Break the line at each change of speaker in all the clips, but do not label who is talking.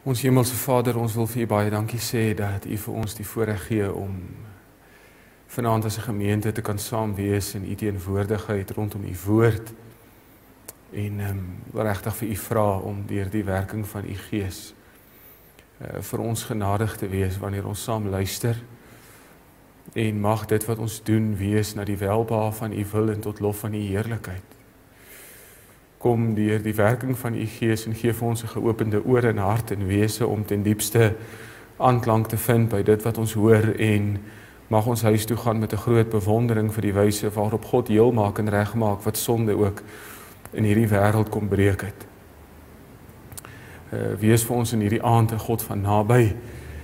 Ons Hemelse Vader, ons wil vir U baie dankie sê dat U vir ons die voorreg gee om vanaand as 'n gemeente te kan saam wees in U teenwoordigheid rondom U woord. En wil regtig vir U vra om deur die werking van U Gees vir ons genadig te wees wanneer ons saam luister. En mag dit wat ons doen wees na die welbehae van U wil en tot lof van U heerlikheid. Kom deur die werking van U Gees en gee vir ons 'n geopende oor en hart en wese om ten diepste aanklank te vind by dit wat ons hoor, en mag ons huis toe gaan met 'n groot bewondering vir die wyse waarop God heel maak en regmaak wat sonde ook in hierdie wêreld kom breek het. Wees vir ons in hierdie aand 'n God van naby,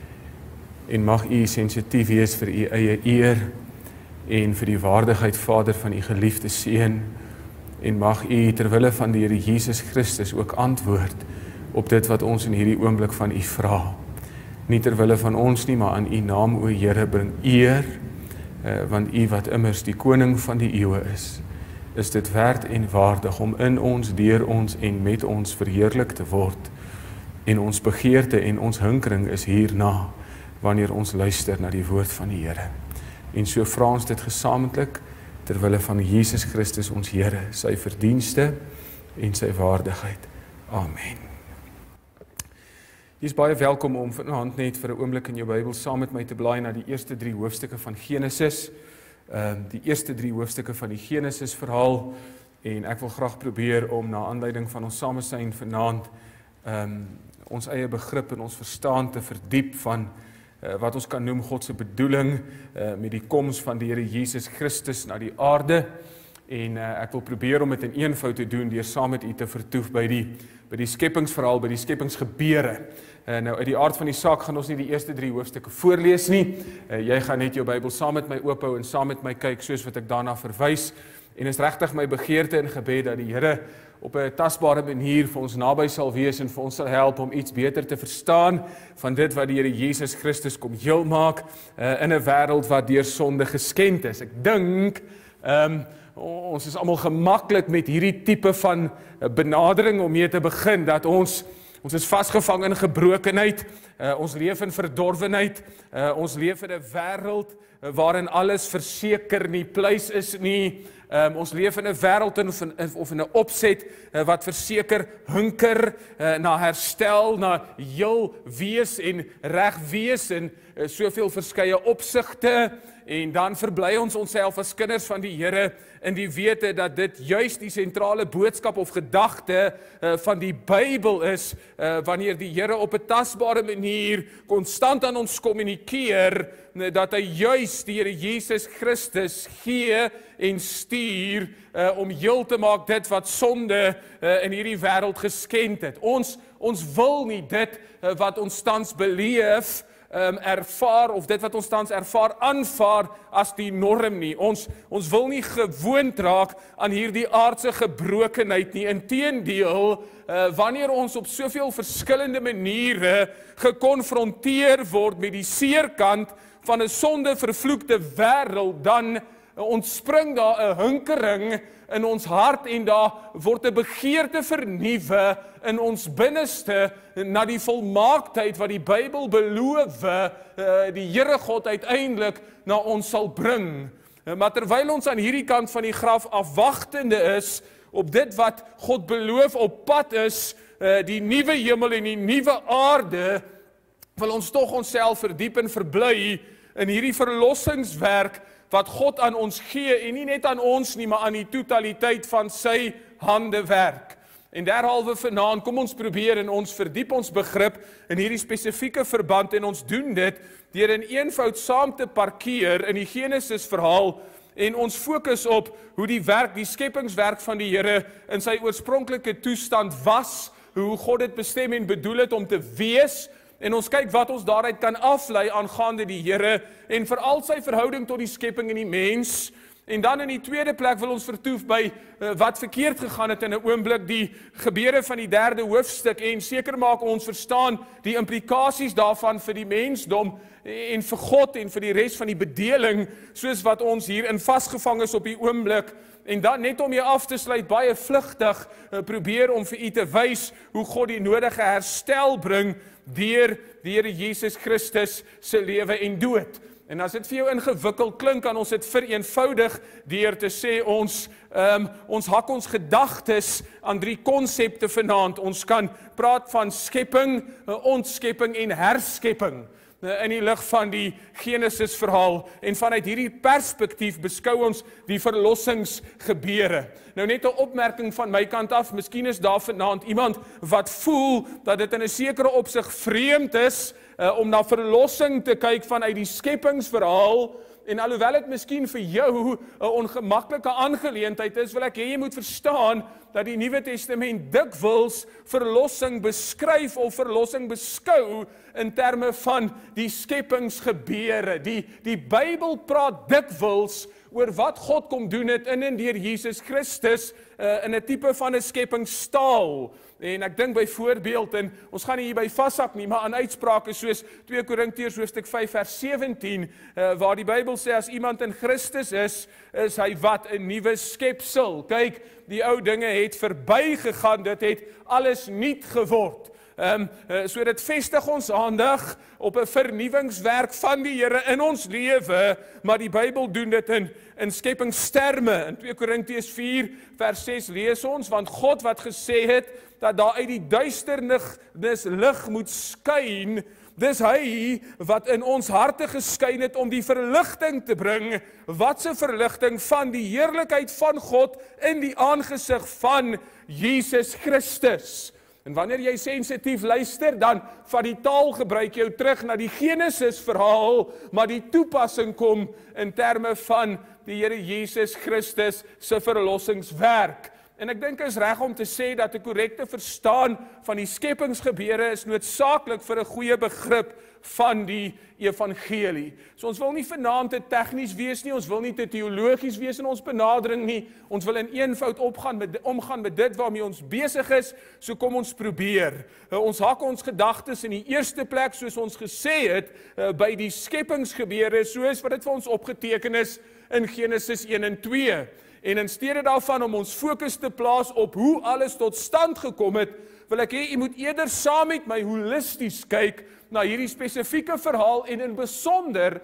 en mag U sensitief wees vir U eie eer en vir die waardigheid, Vader, van U geliefde Seun. En mag U terwille van die Here Jesus Christus ook antwoord op dit wat ons in hierdie oomblik van U vra. Nie terwille van ons nie, maar aan U naam, o Here, bring eer, want U wat immers die koning van die eeue is dit werd en waardig om in ons, deur ons en met ons verheerlik te word. En ons begeerte en ons hinkering is hierna, wanneer ons luister na die woord van die Here. En so vra ons dit gesamentlik, terwille van Jesus Christus ons Here, sy verdienste en sy waardigheid. Amen. Jy is baie welkom om vanaand net vir 'n oomblik in jou Bybel saam met my te blaai na die eerste 3 hoofstukke van Genesis. Die eerste 3 hoofstukke van die Genesis verhaal, en ek wil graag probeer om na aanleiding van ons samesyn vanaand ons eie begrip en ons verstaan te verdiep van wat ons kan noem God se bedoeling met die koms van die Here Jesus Christus na die aarde. En ek wil probeer om dit in eenvoud te doen deur saam met u te vertoef by die skepingsverhaal, by die skepingsgebeure. Nou uit die aard van die saak gaan ons nie die eerste 3 hoofstukke voorlees nie. Jy gaan net jou Bybel saam met my oophou en saam met my kyk soos wat ek daarna verwys. En is regtig my begeerte en gebed dat die Here op 'n tasbare manier vir ons naby sal wees en vir ons sal help om iets beter te verstaan van dit wat die Here Jesus Christus kom heel maak in 'n wêreld wat deur sonde geskend is. Ek dink ons is almal gemaklik met hierdie tipe van benadering om mee te begin, dat ons is vasgevang in gebrokenheid, ons leef in verdorwenheid, ons leef in 'n wêreld waarin alles verseker nie pleis is nie. Ons leef in 'n wêreld of in 'n opset wat verseker hunker na herstel, na heel wees en reg wees in soveel verskeie opsigte. En dan verbly ons onsself as kinders van die Here in die wete dat dit juist die sentrale boodskap of gedagte van die Bybel is, wanneer die Here op 'n tasbare manier konstant aan ons kommunikeer, dat hy juist die Here Jesus Christus gee en stuur om heel te maak dit wat sonde in hierdie wêreld geskend het. Ons wil nie dit wat ons tans beleef ervaar, of dit wat ons tans ervaar aanvaar as die norm nie. Ons wil nie gewoond raak aan hierdie aardse gebrokenheid nie. Inteendeel, wanneer ons op soveel verskillende maniere gekonfronteer word met die seerkant van 'n sondevervloekte wêreld, dan ontspring daar 'n hinkering in ons hart en daar word 'n begeerte vernuwe in ons binneste na die volmaaktheid wat die Bybel beloof die Here God uiteindelik na ons sal bring. Maar terwyl ons aan hierdie kant van die graf afwagtende is op dit wat God beloof op pad is, die nuwe hemel en die nuwe aarde, wil ons tog onsself verdiep en verbly in hierdie verlossingswerk wat God aan ons gee, en nie net aan ons nie, maar aan die totaliteit van sy handewerk. En derhalwe vanaand, kom ons probeer en ons verdiep ons begrip in hierdie spesifieke verband, en ons doen dit deur in eenvoud saam te parkeer in die Genesis verhaal, en ons fokus op hoe die skepingswerk van die Here in sy oorspronklike toestand was, hoe God dit bestem en bedoel het om te wees. En ons kyk wat ons daaruit kan aflei aangaande die Here en veral sy verhouding tot die skepping en die mens. En dan in die tweede plek wil ons vertoef by wat verkeerd gegaan het in 'n oomblik, die gebeure van die 3de hoofstuk, en seker maak ons verstaan die implikasies daarvan vir die mensdom en vir God en vir die res van die bedeling, soos wat ons hierin vasgevang is op die oomblik. En dan net om jou af te sluit, baie vlugtig probeer om vir u te wys hoe God die nodige herstel bring deur die Here Jesus Christus se lewe en dood. En as dit vir jou ingewikkeld klink, kan ons dit vereenvoudig deur te sê ons hak ons gedagtes aan 3 konsepte vanaand. Ons kan praat van skepping, ontskepping en herskepping in die lig van die Genesis verhaal, en vanuit hierdie perspektief beskou ons die verlossingsgebeure. Nou net 'n opmerking van my kant af, miskien is daar vanaand iemand wat voel dat dit in 'n sekere opsig vreemd is om na verlossing te kyk vanuit die skepingsverhaal, en alhoewel dit miskien vir jou 'n ongemaklike aangeleentheid is, wil ek hê jy moet verstaan dat die Nuwe Testament dikwels verlossing beskryf of verlossing beskou in terme van die skepingsgebeure. Die Bybel praat dikwels oor wat God kom doen het in en deur Jesus Christus in 'n tipe van 'n skepingstaal. En ek dink byvoorbeeld, en ons gaan nie hierby vashak nie, maar aan uitsprake soos 2 Korintiërs hoofstuk 5 vers 17, waar die Bybel sê as iemand in Christus is hy wat 'n nuwe skepsel. Kyk, die ou dinge het verbygegaan, dit het alles nuut geword. So dit vestig ons aandag op 'n vernuwingswerk van die Here in ons lewe, maar die Bybel doen dit in skepingsterme. In 2 Korintiërs 4 vers 6 lees ons, want God wat gesê het dat daar uit die duisternis lig moet skyn, dis hy wat in ons harte geskyn het om die verligting te bring. Wat 'n verligting van die heerlikheid van God in die aangesig van Jesus Christus. En wanneer jy sensitief luister, dan van die taalgebruik jou terug na die Genesis verhaal, maar die toepassing kom in terme van die Here Jesus Christus se verlossingswerk. En ek dink is reg om te sê dat 'n korrekte verstaan van die skepingsgebeure is noodsaaklik vir 'n goeie begrip van die evangelie. So ons wil nie vanaand te tegnies wees nie, ons wil nie te teologies wees in ons benadering nie, ons wil in eenvoud omgaan met dit waarmee ons besig is, so kom ons probeer. Ons hak ons gedagtes in die eerste plek, soos ons gesê het, by die skepingsgebeure, soos wat dit vir ons opgeteken is in Genesis 1 en 2. En in steede daarvan om ons fokus te plaas op hoe alles tot stand gekom het, wil ek hê, jy moet eerder saam met my holisties kyk na hierdie spesifieke verhaal en in besonder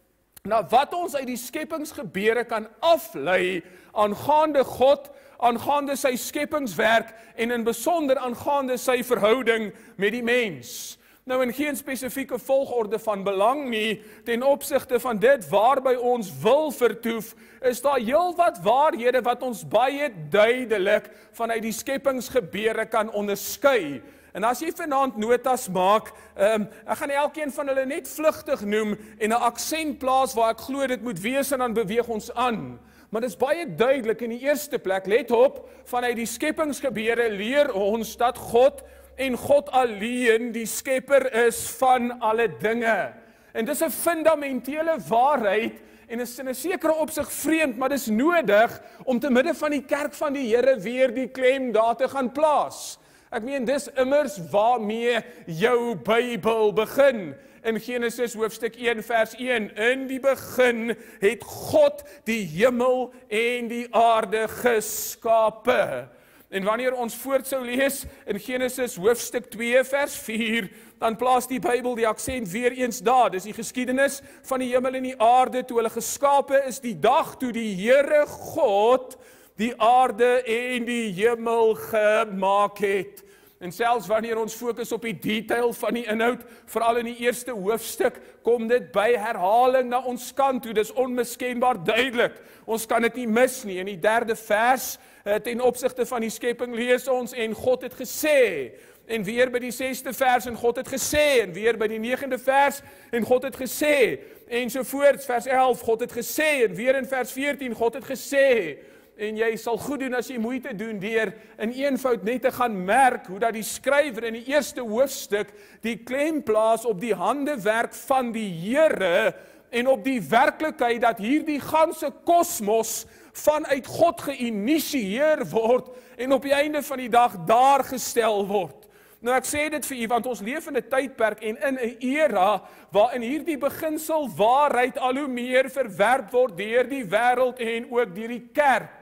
na wat ons uit die skepingsgebeure kan aflei aangaande God, aangaande sy skepingswerk en in besonder aangaande sy verhouding met die mens. Nou in geen spesifieke volgorde van belang nie, ten opsigte van dit waarby ons wil vertoef, is daar heelwat waarhede wat ons baie duidelik vanuit die skepingsgebeure kan onderskei. En as jy vanaand notas maak, ek gaan elkeen van hulle net vlugtig noem en 'n aksent plaas waar ek glo dit moet wees en dan beweeg ons aan. Maar dit is baie duidelik in die eerste plek, let op, vanuit die skepingsgebeure leer ons dat God en God alleen die skepper is van alle dinge. En dis 'n fundamentele waarheid en is in 'n sekere opsig vreemd, maar dis nodig om te midde van die kerk van die Here weer die klem daar te gaan plaas. Ek meen, dis immers waarmee jou Bybel begin. In Genesis hoofstuk 1 vers 1, in die begin het God die hemel en die aarde geskape. En wanneer ons voort sou lees in Genesis hoofstuk 2 vers 4, dan plaas die Bybel die aksent weer eens daar. Dis die geskiedenis van die hemel en die aarde toe hulle geskape is, die dag toe die Here God die aarde en die hemel gemaak het. En selfs wanneer ons fokus op die detail van die inhoud, veral in die eerste hoofstuk, kom dit by herhaling na ons kant toe. Dis onmiskenbaar duidelik. Ons kan dit nie mis nie. In die 3de vers, ten opsigte van die skepping lees ons, en God het gesê. En weer by die 6de vers, en God het gesê. En weer by die 9de vers, en God het gesê. En sovoorts, vers 11, God het gesê. En weer in vers 14, God het gesê. En jy sal goed doen as jy moeite doen deur in eenvoud net te gaan merk hoe dat die skrywer in die eerste hoofstuk die klem plaas op die handewerk van die Here en op die werklikheid dat hierdie ganse kosmos vanuit God geïnisieer word en op die einde van die dag daar gestel word. Nou ek sê dit vir u want ons leef in 'n tydperk en in 'n era waarin hierdie beginsel waarheid al hoe meer verwerp word deur die wêreld en ook deur die kerk.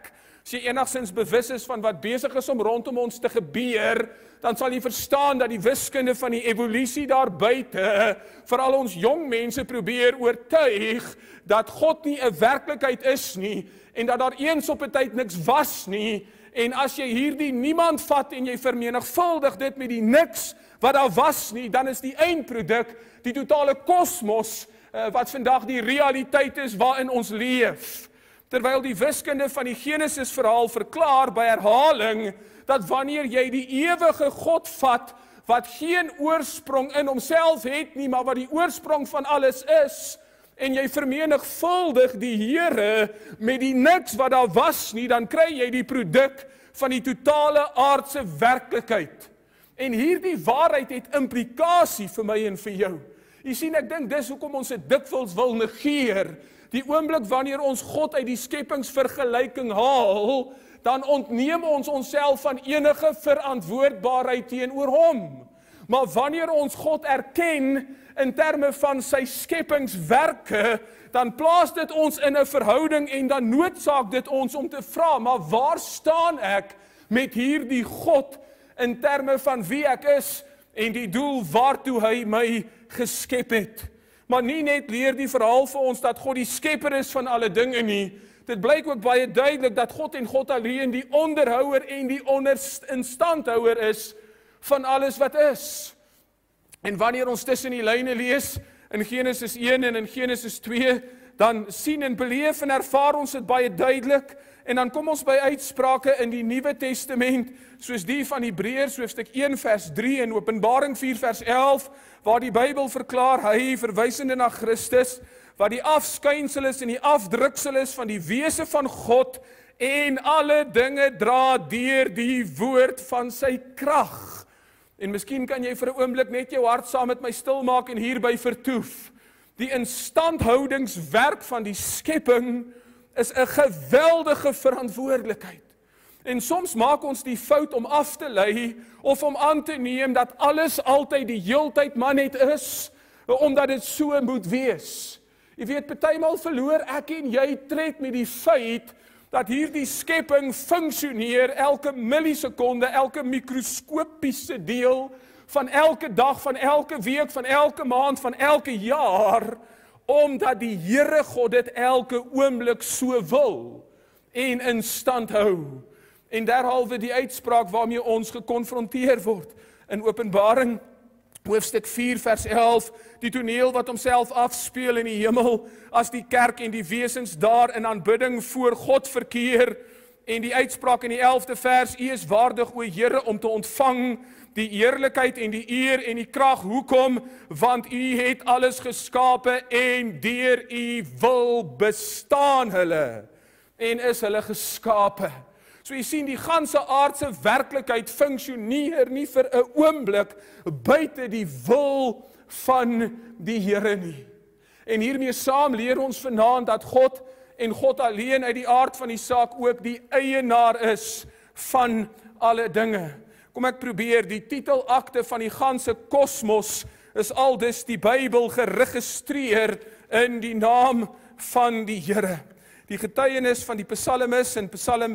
As jy enigstens bewus is van wat besig is om rondom ons te gebeur, dan sal jy verstaan dat die wiskunde van die evolusie daar buite, veral ons jong mense probeer oortuig, dat God nie 'n werklikheid is nie, en dat daar eens op 'n tyd niks was nie, en as jy hierdie niemand vat en jy vermenigvuldig dit met die niks wat daar was nie, dan is die eindproduk die totale kosmos wat vandag die realiteit is waarin ons leef. Terwyl die wiskunde van die Genesis verhaal verklaar by herhaling, dat wanneer jy die ewige God vat, wat geen oorsprong in homself het nie, maar wat die oorsprong van alles is, en jy vermenigvuldig die Here met die niks wat daar was nie, dan kry jy die produk van die totale aardse werklikheid. En hierdie waarheid het implikasie vir my en vir jou. Jy sien, ek dink dis hoekom ons dit dikwels wil negeer. Die oomblik wanneer ons God uit die skepingsvergelyking haal, dan ontneem ons onsself van enige verantwoordbaarheid teenoor hom. Maar wanneer ons God erken in terme van sy skepingswerke, dan plaas dit ons in 'n verhouding en dan noodsaak dit ons om te vra, maar waar staan ek met hierdie God in terme van wie ek is en die doel waartoe hy my geskep het. Maar nie net leer die verhaal vir ons dat God die skepper is van alle dinge nie, dit blyk ook baie duidelik dat God en God alleen die onderhouer en die instandhouer is van alles wat is. En wanneer ons tussen die lyne lees, in Genesis 1 en in Genesis 2, dan sien en beleef en ervaar ons dit baie duidelik, en dan kom ons by uitsprake in die Nuwe Testament, soos die van Hebreërs hoofstuk 1 vers 3 en Openbaring 4 vers 11, waar die Bybel verklaar, hy verwysende na Christus, wat die afskynsel is en die afdruksel is van die wese van God, en alle dinge dra deur die woord van sy krag. En miskien kan jy vir 'n oomblik net jou hart saam met my stil maak en hierby vertoef. Die instandhoudingswerk van die skepping is 'n geweldige verantwoordelikheid. En soms maak ons die fout om af te lei of om aan te neem dat alles altyd die heeltyd maar net is, omdat dit so moet wees. Jy weet, partymal verloor ek en jy tred met die feit dat hierdie skepping funksioneer elke millisekonde, elke mikroskopiese deel van elke dag, van elke week, van elke maand, van elke jaar, omdat die Here God dit elke oomblik so wil en in stand hou. En derhalwe die uitspraak waarmee ons gekonfronteer word in Openbaring hoofstuk 4 vers 11, die toneel wat homself afspeel in die hemel, as die kerk en die wesens daar in aanbidding voor God verkeer, en die uitspraak in die 11de vers, U is waardig, o Here, om te ontvang die eerlikheid en die eer en die krag. Hoekom? Want U het alles geskape en deur U wil bestaan hulle en is hulle geskape. So jy sien, die ganse aardse werklikheid funksioneer nie vir 'n oomblik buite die wil van die Here nie. En hiermee saam leer ons vanaand dat God en God alleen uit die aard van die saak ook die eienaar is van alle dinge. Kom ek probeer, die titelakte van die ganse kosmos is aldus die Bybel geregistreer in die naam van die Here. Die getuienis van die psalmis in Psalm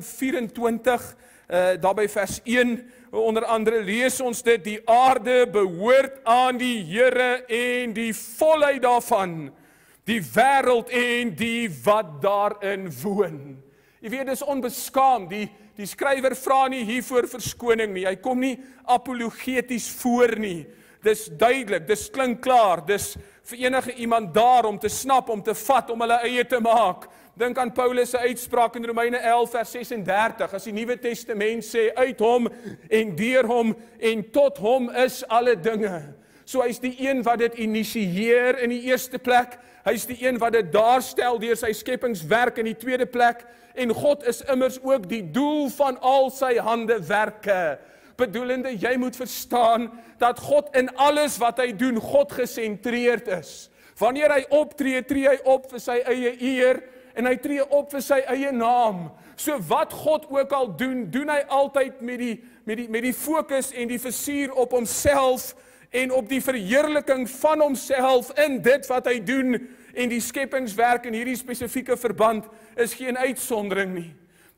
24, daarby vers 1, onder andere lees ons dit, die aarde behoort aan die Here en die volheid daarvan, die wêreld en die wat daarin woon. Jy weet, dis onbeskaamd, die skrywer vra nie hiervoor verskoning nie, hy kom nie apologeties voor nie, dis duidelik, dis klink klaar, dis vir enige iemand daar om te snap, om te vat, om hulle eie te maak. Dink aan Paulus se uitspraak in Romeine 11 vers 36, as die Nuwe Testament sê, uit hom en deur hom en tot hom is alle dinge. So hy's die een wat dit initieer in die eerste plek, hy's die een wat dit daarstel deur sy skepingswerk in die tweede plek, en God is immers ook die doel van al sy handewerke. Bedoelende, jy moet verstaan dat God in alles wat hy doen, God gesentreerd is. Wanneer hy optree, tree hy op vir sy eie eer, en hy tree op vir sy eie naam. So wat God ook al doen, doen hy altyd met die fokus en die vizier op homself en op die verheerliking van homself in dit wat hy doen, en die skepingswerk in hierdie spesifieke verband is geen uitsondering nie.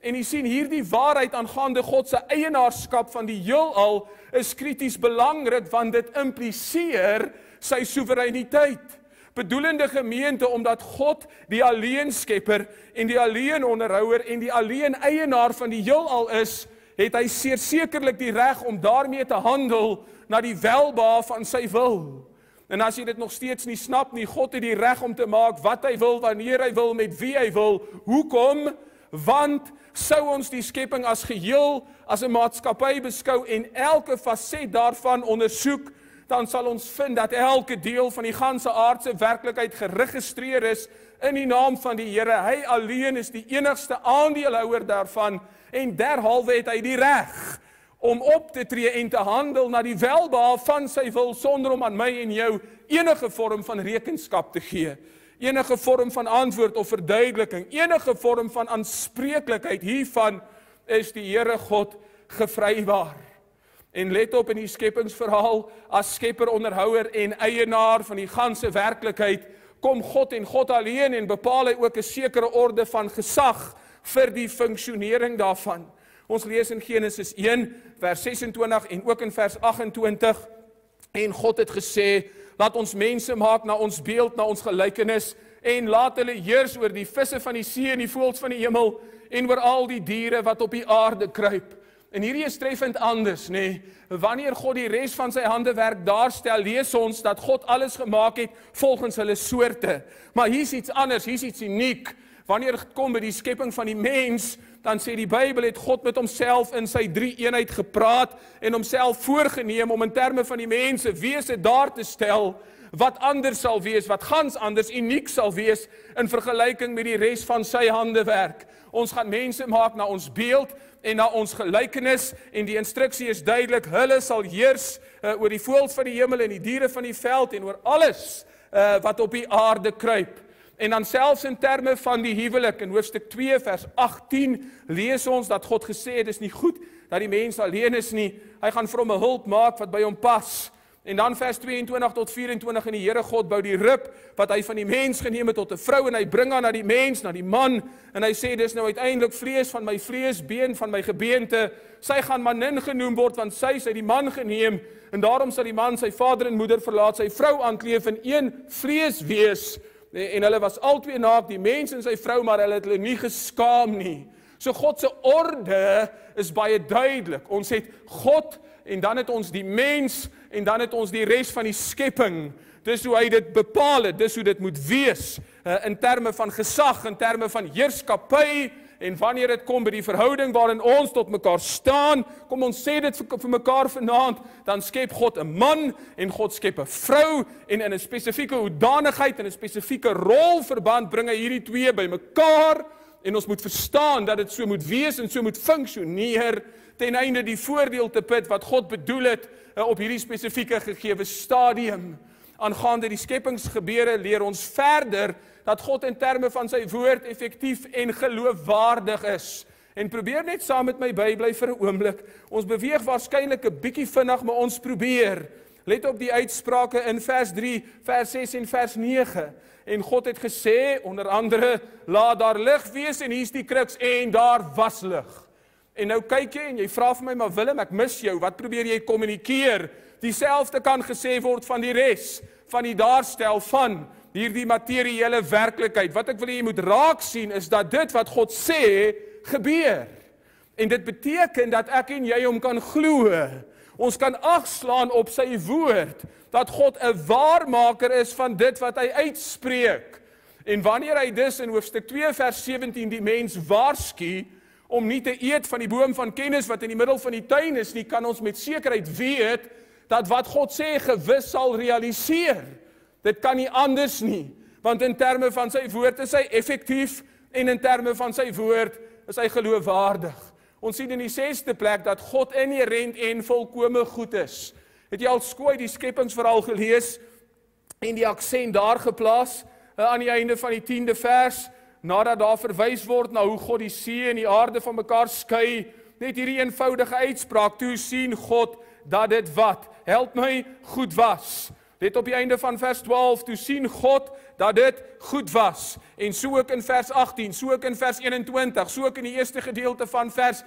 En jy sien hierdie waarheid aangaande God se eienaarskap van die heelal is krities belangrik want dit impliseer sy soewereiniteit. Bedoelende gemeente, omdat God die alleen skepper en die alleen onderhouer en die alleen eienaar van die heelal is, het hy sekerlik die reg om daarmee te handel na die welbehae van sy wil. En as jy dit nog steeds nie snap nie, God het die reg om te maak wat hy wil, wanneer hy wil, met wie hy wil. Hoekom? Want sou ons die skepping as geheel, as 'n maatskappy beskou en elke faset daarvan ondersoek, dan sal ons vind dat elke deel van die ganse aardse werklikheid geregistreer is in die naam van die Here. Hy alleen is die enigste aandeelhouer daarvan en derhalwe het hy die reg om op te tree en te handel na die welbehae van sy wil sonder om aan my en jou enige vorm van rekenskap te gee. Enige vorm van antwoord of verduideliking, enige vorm van aanspreeklikheid hiervan is die Here God gevrywaar. En let op in die skepingsverhaal, as skepper, onderhouer en eienaar van die ganse werklikheid, kom God en God alleen en bepaal hy ook 'n sekere orde van gesag vir die funksionering daarvan. Ons lees in Genesis 1 vers 26 en ook in vers 28, en God het gesê, laat ons mense maak na ons beeld, na ons gelykenis, en laat hulle heers oor die visse van die see en die voëls van die hemel, en oor al die diere wat op die aarde kruip. En hierdie is treffend anders, nee. Wanneer God die res van sy handewerk daarstel, lees ons dat God alles gemaak het volgens hulle soorte. Maar hier's iets anders, hier's iets uniek. Wanneer het kom by die skepping van die mens, dan sê die Bybel het God met homself in sy drie eenheid gepraat en homself voorgeneem om in terme van die mense wese daar te stel wat anders sal wees, wat gans anders, uniek sal wees in vergelyking met die res van sy handewerk. Ons gaan mense maak na ons beeld en na ons gelykenis en die instruksie is duidelik, hulle sal heers oor die voëls van die hemel en die diere van die veld en oor alles wat op die aarde kruip. En dan selfs in terme van die huwelik, in hoofstuk 2 vers 18, lees ons dat God gesê het, is nie goed dat die mens alleen is nie, hy gaan vir hom 'n hulp maak wat by hom pas. En dan vers 22 tot 24, en die Here God bou die rib, wat hy van die mens geneem het tot 'n vrou, en hy bring haar na die mens, na die man, en hy sê, dis nou uiteindelik vlees van my vlees, been van my gebeente, sy gaan manin genoem word, want sy is uit die man geneem, en daarom sal die man sy vader en moeder verlaat, sy vrou aankleef en een vlees wees, en hulle was albei naak, die mens en sy vrou, maar hulle het hulle nie geskaam nie. So God se orde is baie duidelik. Ons het God, en dan het ons die mens, en dan het ons die res van die skepping. Dis hoe hy dit bepaal het, dis hoe dit moet wees, in terme van gesag, in terme van heerskappy, en wanneer dit kom by die verhouding waarin ons tot mekaar staan, kom ons sê dit vir mekaar vanaand, dan skep God 'n man, en God skep 'n vrou, en in 'n spesifieke hoedanigheid, en 'n spesifieke rolverband bring hy hierdie twee by mekaar, en ons moet verstaan dat dit so moet wees, en so moet funksioneer, ten einde die voordeel te put wat God bedoel het, op hierdie spesifieke gegewe stadium. Aangaande die skepingsgebeure leer ons verder dat God in terme van sy woord effektief en geloofwaardig is. En probeer net saam met my bybly vir 'n oomblik. Ons beweeg waarskynlik 'n bietjie vinnig, maar ons probeer. Let op die uitsprake in vers 3, vers 6 en vers 9. En God het gesê, onder andere, laat daar lig wees, en hier's die kruks, en daar was lig. En nou kyk jy en jy vra vir my, maar Willem, ek mis jou, wat probeer jy kommunikeer? Dieselfde kan gesê word van die res, van die daarstel van hierdie materiële werklikheid. Wat ek wil jy moet raak sien, is dat dit wat God sê, gebeur. En dit beteken dat ek en jy hom kan glo. Ons kan agslaan op sy woord, dat God 'n waarmaker is van dit wat hy uitspreek. En wanneer hy dus in hoofstuk 2 vers 17 die mens waarsku, om nie te eet van die boom van kennis wat in die middel van die tuin is nie, kan ons met sekerheid weet, dat wat God sê gewis sal realiseer. Dit kan nie anders nie, want in terme van sy woord is hy effektief, en in terme van sy woord is hy geloofwaardig. Ons sien in die 6de plek, dat God inherent en volkome goed is. Het jy al skooi die skepingsverhaal gelees, en die aksent daar geplaas, aan die einde van die 10de vers, nadat daar verwys word na hoe God die see en die aarde van mekaar skei, net hierdie eenvoudige uitspraak, toe sien God dat dit wat, help my, goed was. Let op die einde van vers 12, toe sien God dat dit goed was. En so ook in vers 18, so ook in vers 21, so ook in die eerste gedeelte van vers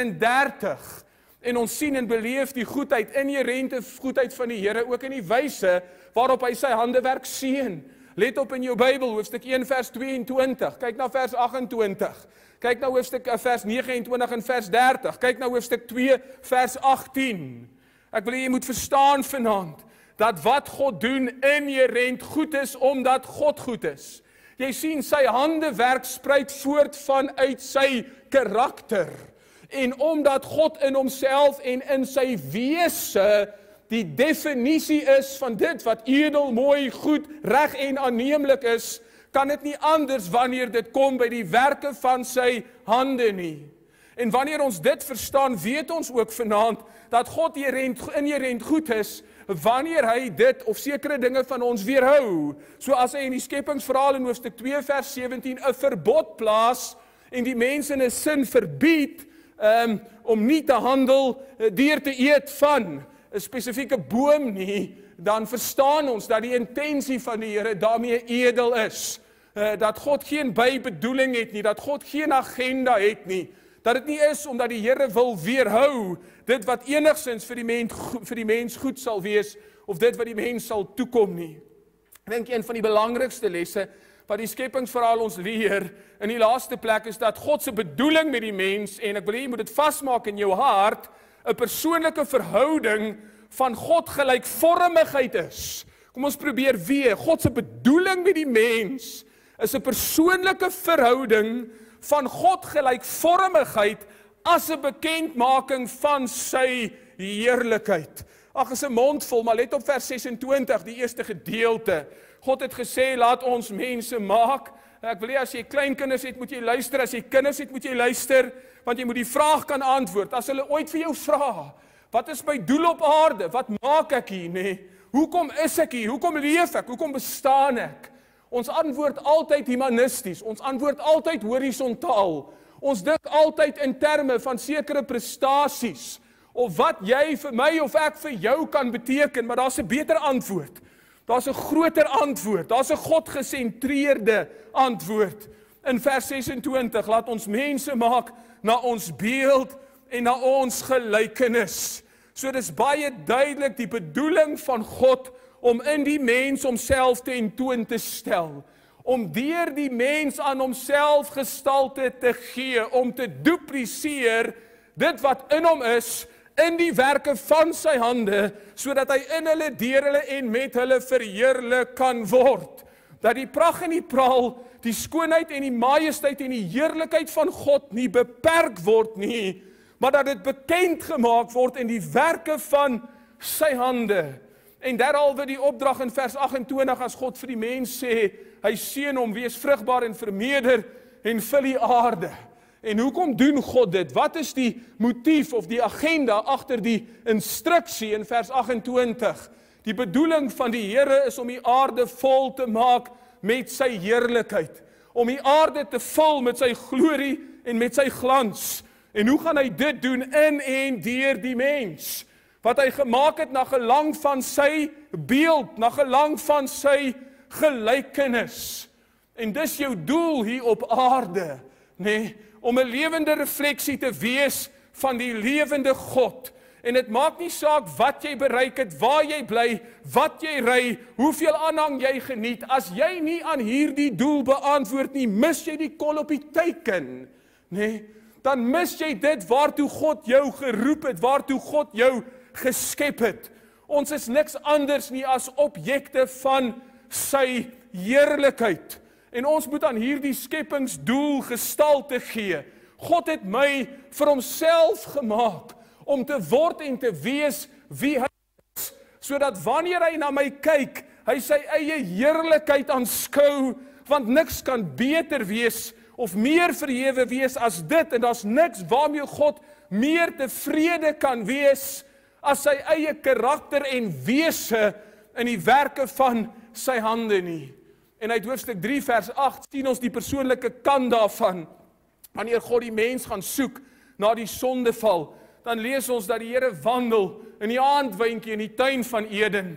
31. En ons sien en beleef die goedheid, inherente goedheid van die Here, ook in die wyse waarop hy sy handewerk seën. Let op in jou Bybel, hoofstuk 1 vers 22, kyk na vers 28, kyk na hoofstuk vers 29 en vers 30, kyk na hoofstuk 2 vers 18. Ek wil jy moet verstaan vanaand, dat wat God doen inherent goed is, omdat God goed is. Jy sien, sy handewerk spruit voort vanuit sy karakter. En omdat God in homself en in sy wese die definisie is van dit wat edel, mooi, goed, reg en aanneemlik is, kan dit nie anders wanneer dit kom by die werke van sy hande nie. En wanneer ons dit verstaan, weet ons ook vanaand dat God inherent goed is, wanneer hy dit of sekere dinge van ons weerhou. So as hy in die skepingsverhaal in hoofstuk 2 vers 17 'n verbod plaas en die mense in 'n sin verbied om nie te handel deur te eet van 'n spesifieke boom nie, dan verstaan ons dat die intensie van die Here daarmee edel is. Dat God geen bybedoeling het nie, dat God geen agenda het nie. Dat dit nie is omdat die Here wil weerhou dit wat enigsins vir die mens goed sal wees, of dit wat die mens sal toekom nie. Ek dink een van die belangrikste lesse wat die skepingsverhaal ons leer in die laaste plek is dat God se bedoeling met die mens, en ek wil hê jy moet dit vasmaak in jou hart, 'n persoonlike verhouding van God gelykvormigheid is. Kom ons probeer weer, God se bedoeling met die mens is 'n persoonlike verhouding van God gelykvormigheid as 'n bekendmaking van sy heerlikheid. Ag, is 'n mondvol, maar let op vers 26, die eerste gedeelte. God het gesê, laat ons mense maak. Ek wil hê as jy kleinkinders het, moet jy luister. As jy kinders het, moet jy luister, want jy moet die vraag kan antwoord. As hulle ooit vir jou vra, wat is my doel op aarde? Wat maak ek hier, nee? Hoekom is ek hier? Hoekom leef ek? Hoekom bestaan ek? Ons antwoord altyd humanisties, ons antwoord altyd horisontaal. Ons dink altyd in terme van sekere prestasies, of wat jy vir my of ek vir jou kan beteken, maar daar's 'n beter antwoord. Daar's 'n groter antwoord, daar's 'n God-gesentreerde antwoord. In vers 26, laat ons mense maak na ons beeld en na ons gelykenis. So dis baie duidelik die bedoeling van God om in die mens homself tentoon te stel, om deur die mens aan homself gestalte te gee, om te dupliseer dit wat in hom is, in die werke van sy hande, sodat hy in hulle, deur hulle en met hulle verheerlik kan word. Dat die pragt en die praal, die skoonheid en die majesteit en die heerlikheid van God nie beperk word nie, maar dat dit bekend gemaak word in die werke van sy hande. En derhalwe die opdrag in vers 28, as God vir die mens sê, hy seën hom, wees vrugbaar en vermeerder en vul die aarde. En hoekom doen God dit? Wat is die motief of die agenda agter die instruksie in vers 28? Die bedoeling van die Here is om die aarde vol te maak met sy heerlikheid, om die aarde te vul met sy glorie en met sy glans. En hoe gaan hy dit doen in en deur die mens? Wat hy gemaak het na gelang van sy beeld, na gelang van sy gelykenis. En dis jou doel hier op aarde, nee, om 'n lewende refleksie te wees van die lewende God. En dit maak nie saak wat jy bereik het, waar jy bly, wat jy ry, hoeveel aanhang jy geniet. As jy nie aan hierdie doel beantwoord nie, mis jy die kol op die teiken, nee, dan mis jy dit waartoe God jou geroep het, waartoe God jou geskep het. Ons is niks anders nie as objekte van sy heerlikheid. En ons moet aan hierdie skepingsdoel gestalte gee. God het my vir homself gemaak, om te word en te wees wie hy is, sodat wanneer hy na my kyk, hy sy eie heerlikheid aanskou, want niks kan beter wees, of meer verhewe wees as dit, en daar's niks waarmee God meer tevrede kan wees, as sy eie karakter en wese in die werke van sy hande nie. En uit hoofstuk 3 vers 8 sien ons die persoonlike kant daarvan. Wanneer God die mens gaan soek na die sondeval, dan lees ons dat die Here wandel in die aandwyntjie in die tuin van Eden.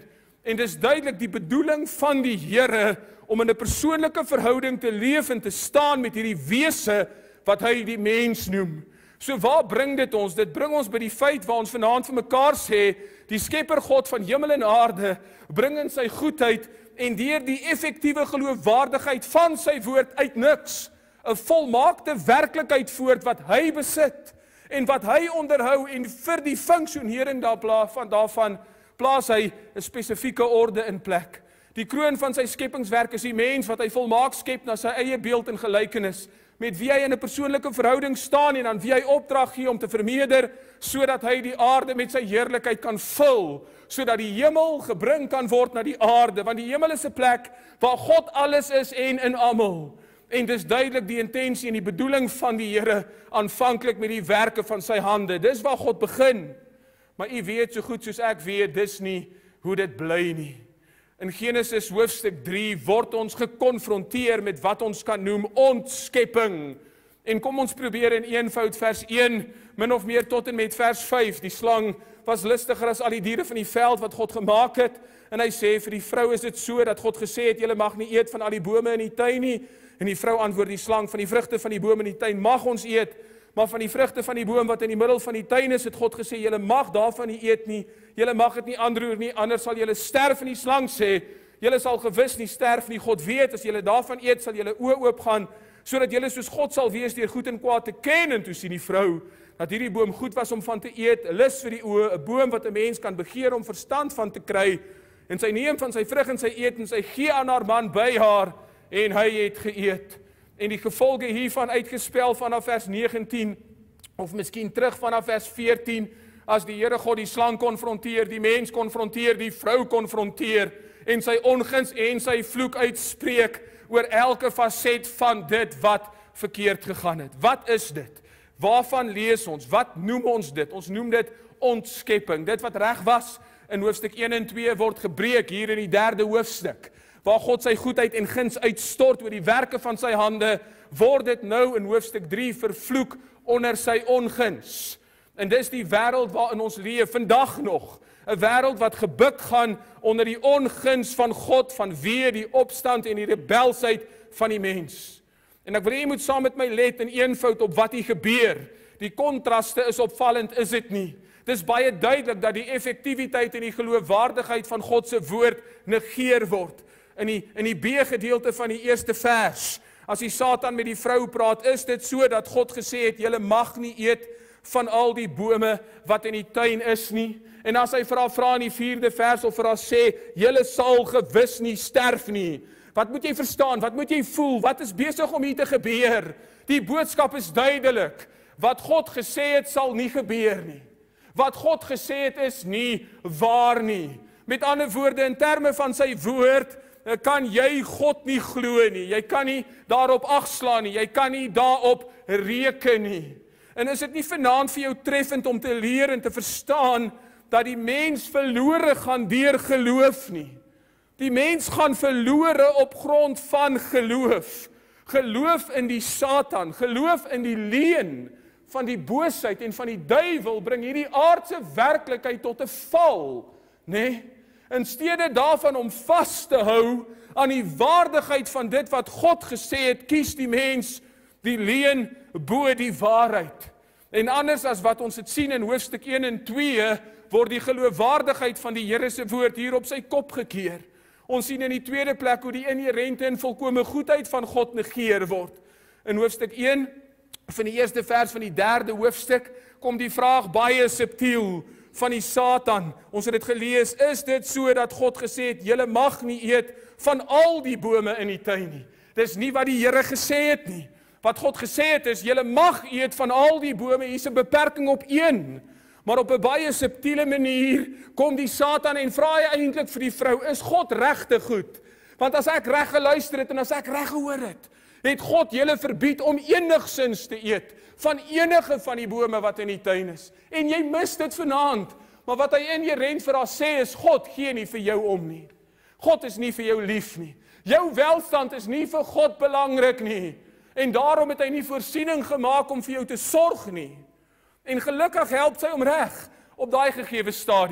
En dis duidelik die bedoeling van die Here om in 'n persoonlike verhouding te leef en te staan met hierdie wese wat hy die mens noem. So waar bring dit ons? Dit bring ons by die feit waar ons vanaand vir mekaar sê, die Skepper God van hemel en aarde bring in sy goedheid en deur die effektiewe geloofwaardigheid van sy woord uit niks 'n volmaakte werklikheid voort wat hy besit en wat hy onderhou, en vir die funksionering daarvan plaas hy 'n spesifieke orde in plek. Die kroon van sy skepingswerk is die mens wat hy volmaak skep na sy eie beeld en gelykenis, met wie hy in 'n persoonlike verhouding staan en aan wie hy opdrag gee om te vermeerder, sodat hy die aarde met sy heerlikheid kan vul, sodat die hemel gebring kan word na die aarde, want die hemel is 'n plek waar God alles is en in almal. En dis duidelik die intensie en die bedoeling van die Here aanvanklik met die werke van sy hande. Dis waar God begin. Maar u weet so goed soos ek weet, dis nie hoe dit bly nie. In Genesis hoofstuk 3 word ons gekonfronteer met wat ons kan noem ontskepping. En kom ons probeer in eenvoud vers 1, min of meer tot en met vers 5. Die slang was listiger as al die diere van die veld wat God gemaak het. En hy sê vir die vrou is dit so dat God gesê het, julle mag nie eet van al die bome in die tuin nie. En die vrou antwoord die slang, van die vrugte van die boom in die tuin mag ons eet, maar van die vrugte van die boom wat in die middel van die tuin is, het God gesê, julle mag daarvan nie eet nie, julle mag dit nie aanroer nie, anders sal julle sterf. En die slang sê, julle sal gewis nie sterf nie, God weet, as julle daarvan eet, sal julle oë oopgaan, sodat julle soos God sal wees deur goed en kwaad te ken. En toe sien die vrou, dat hierdie boom goed was om van te eet, 'n lus vir die oë, 'n boom wat 'n mens kan begeer om verstand van te kry, en sy neem van sy vrug en sy eet, en sy gee aan haar man by haar, en hy het geëet. En die gevolge hiervan uitgespel vanaf vers 19, of miskien terug vanaf vers 14, as die Here God die slang konfronteer, die mens konfronteer, die vrou konfronteer, en sy onguns en sy vloek uitspreek oor elke faset van dit wat verkeerd gegaan het. Wat is dit? Waarvan lees ons? Wat noem ons dit? Ons noem dit ontskepping. Dit wat reg was in hoofstuk 1 en 2 word gebreek hier in die 3de hoofstuk. Waar God sy goedheid en guns uitstort oor die werke van sy hande, word dit nou in hoofstuk 3 vervloek onder sy onguns. En dis die wêreld waarin ons leef vandag nog. 'n Wêreld wat gebuk gaan onder die onguns van God, vanweë die opstand en die rebelsheid van die mens. En ek wil hê jy moet saam met my let in eenvoud op wat hier gebeur. Die kontraste is opvallend, is dit nie? Dis baie duidelik dat die effektiwiteit en die geloofwaardigheid van God se woord negeer word. In die B-gedeelte van die eerste vers, as die Satan met die vrou praat, is dit so dat God gesê het, julle mag nie eet van al die bome wat in die tuin is nie. En as hy vir haar vra in die 4de vers, of vir haar sê, julle sal gewis nie sterf nie. Wat moet jy verstaan? Wat moet jy voel? Wat is besig om hier te gebeur? Die boodskap is duidelik. Wat God gesê het, sal nie gebeur nie. Wat God gesê het, is nie waar nie. Met ander woorde, in terme van sy woord, kan jy God nie glo nie. Jy kan nie daarop agslaan nie. Jy kan nie daarop reken nie. En is dit nie vanaand vir jou treffend om te leer en te verstaan dat die mens verlore gaan deur geloof nie. Die mens gaan verlore op grond van geloof. Geloof in die Satan, geloof in die leuen van die boosheid en van die duiwel bring hierdie aardse werklikheid tot 'n val, nê? In steede daarvan om vas te hou aan die waardigheid van dit wat God gesê het, kies die mens die leuen bo die waarheid. En anders as wat ons het sien in hoofstuk 1 en 2, word die geloofwaardigheid van die Here se woord hier op sy kop gekeer. Ons sien in die tweede plek hoe die inherente en volkomme goedheid van God negeer word. In hoofstuk 1, van die eerste vers van die 3de hoofstuk, kom die vraag baie subtiel van die Satan. Ons het dit gelees, is dit so dat God gesê het, julle mag nie eet van al die bome in die tuin nie. Dis nie wat die Here gesê het nie. Wat God gesê het is, julle mag eet van al die bome, hier is 'n beperking op een. Maar op 'n baie subtiele manier kom die Satan en vra hy eintlik vir die vrou, is God regtig goed? Want as ek reg geluister het en as ek reg gehoor het God julle verbied om enigsins te eet van enige van die bome wat in die tuin is. En jy mis dit vanaand. Maar wat hy inherent vir haar sê is, God gee nie vir jou om nie. God is nie vir jou lief nie. Jou welstand is nie vir God belangrik nie. En daarom het hy nie voorsiening gemaak om vir jou te sorg nie. En gelukkig help sy hom reg op daai gegewe stadium.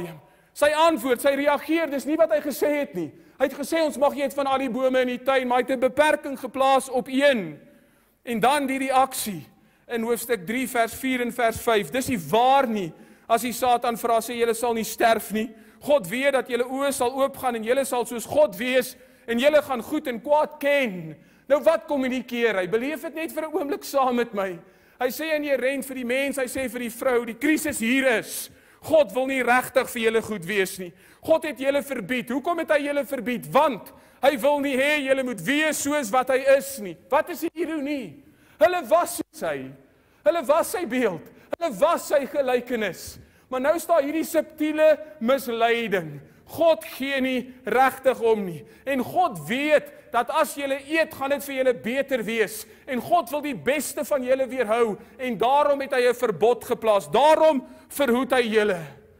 Sy antwoord, sy reageer, dis nie wat hy gesê het nie. Hy het gesê, ons mag eet van al die bome in die tuin, maar hy het 'n beperking geplaas op een. En dan die reaksie in hoofstuk 3 vers 4 en vers 5. Dis nie waar nie, as die Satan vra, sê, julle sal nie sterf nie. God weet dat julle oë sal oopgaan en julle sal soos God wees en julle gaan goed en kwaad ken. Nou wat kommunikeer hy? Beleef dit net vir 'n oomblik saam met my. Hy sê inherent vir die mens, hy sê vir die vrou, die krisis hier is. God wil nie regtig vir julle goed wees nie. God het julle verbied. Hoekom het hy julle verbied? Want hy wil nie hê julle moet wees soos wat hy is nie. Wat is die ironie? Hulle was soos hy. Hulle was sy beeld. Hulle was sy gelykenis. Maar nou staan hierdie subtiele misleiding. God gee nie regtig om nie. En God weet dat as julle eet, gaan dit vir julle beter wees. En God wil die beste van julle weerhou. En daarom het hy 'n verbod geplaas. Daarom verhoed hy julle.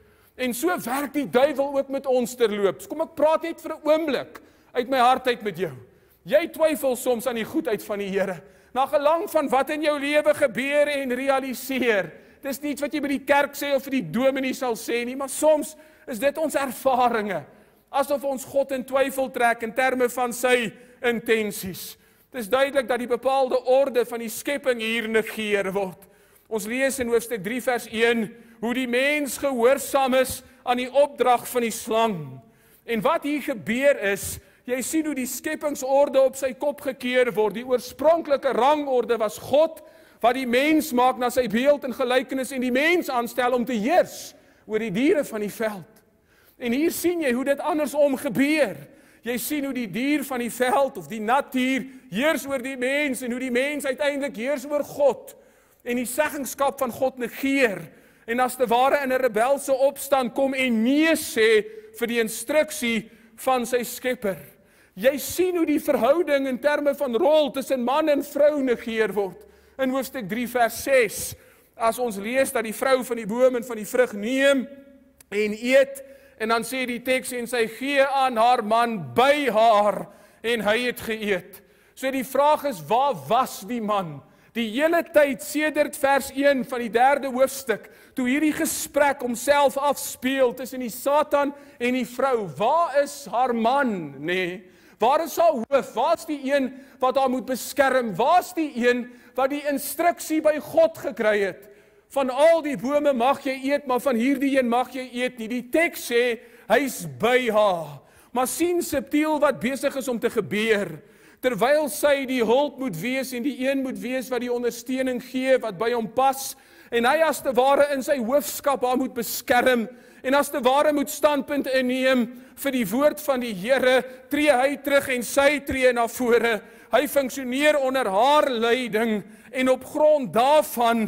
En so werk die duiwel ook met ons terloops. Kom ek praat net vir 'n oomblik uit my hart uit met jou. Jy twyfel soms aan die goedheid van die Here. Na gelang van wat in jou lewe gebeur en realiseer. Dis nie iets wat jy by die kerk sê of vir die dominee sal sê nie, maar soms is dit ons ervarings. Asof ons God in twyfel trek in terme van sy intensies. Het is duidelik dat die bepaalde orde van die skepping hier negeer word. Ons lees in hoofstuk 3 vers 1 hoe die mens gehoorsaam is aan die opdrag van die slang. En wat hier gebeur is, jy sien hoe die skepingsorde op sy kop gekeer word. Die oorspronklike rangorde was God, wat die mens maak na sy beeld en gelykenis en die mens aanstel om te heers oor die diere van die veld. En hier sien jy hoe dit andersom gebeur. Jy sien hoe die dier van die veld of die natuur heers oor die mens en hoe die mens uiteindelik heers oor God en die seggenskap van God negeer. En as te ware in 'n rebelse opstand kom en nee sê vir die instruksie van sy skepper. Jy sien hoe die verhouding in terme van rol tussen man en vrou negeer word. In hoofstuk 3 vers 6, as ons lees dat die vrou van die boom en van die vrug neem en eet, en dan sê die teks en sy gee aan haar man by haar en hy het geëet. So die vraag is, waar was die man? Die hele tyd sedert vers 1 van die 3de hoofstuk, toe hierdie gesprek homself afspeel tussen die Satan en die vrou, waar is haar man? Nee, waar is haar hoof? Waar is die een wat haar moet beskerm? Waar is die een wat die instruksie by God gekry het? Van al die bome mag jy eet, maar van hierdie een mag jy eet nie. Die teks sê, hy's by haar. Maar sien subtiel wat besig is om te gebeur. Terwyl sy die hulp moet wees en die een moet wees wat die ondersteuning gee, wat by hom pas, en hy as te ware in sy hoofskap haar moet beskerm, en as te ware moet standpunt inneem vir die woord van die Here, tree hy terug en sy tree na vore. Hy funksioneer onder haar leiding, en op grond daarvan